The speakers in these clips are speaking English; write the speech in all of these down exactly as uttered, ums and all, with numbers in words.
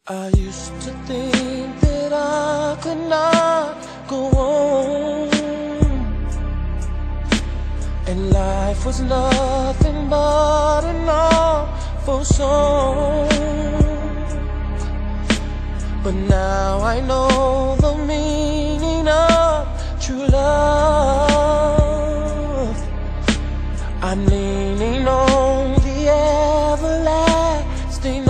I used to think that I could not go on, and life was nothing but an awful song. But now I know the meaning of true love. I'm leaning on the everlasting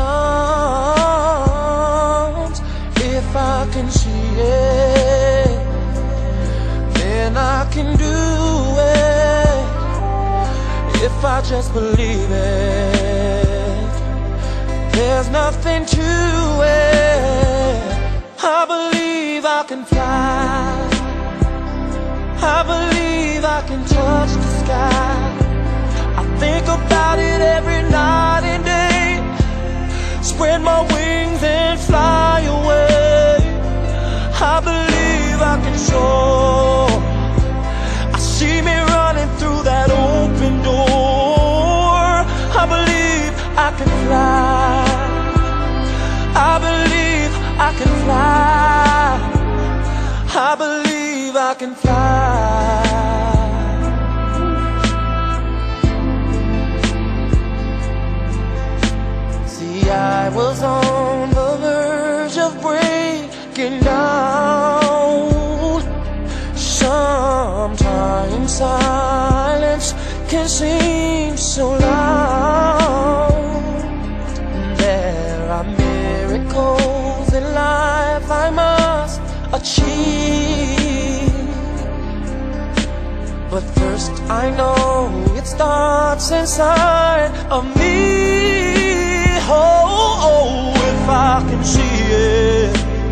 arms. If I can see it, then I can do it. If I just believe it, there's nothing to it. I believe I can fly. I believe I can touch the sky. I think about it every night and day. Spread my wings and fly away. I believe I can soar. I see me running through that open door. I believe I can fly. I believe I can fly. I believe I can fly. See, I was on the verge of breaking down. Sometimes silence can seem so loud. There are miracles in life I must achieve, but first I know it starts inside of me. Oh, oh, if I can see it,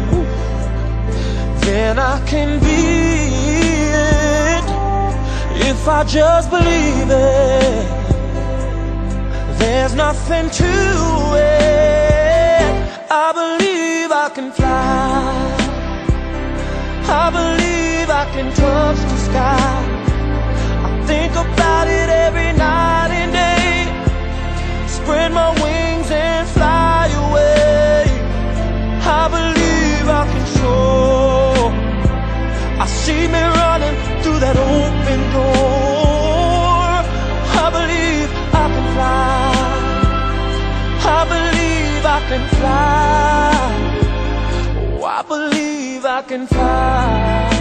then I can be it. If I just believe it, there's nothing to it. I believe I can fly. I believe I can touch the sky. I think about it every night and day. Spread my wings and fly away. I believe I can soar. I see me running through that open door. I believe I can fly. I believe I can fly. Oh, I believe I can fly.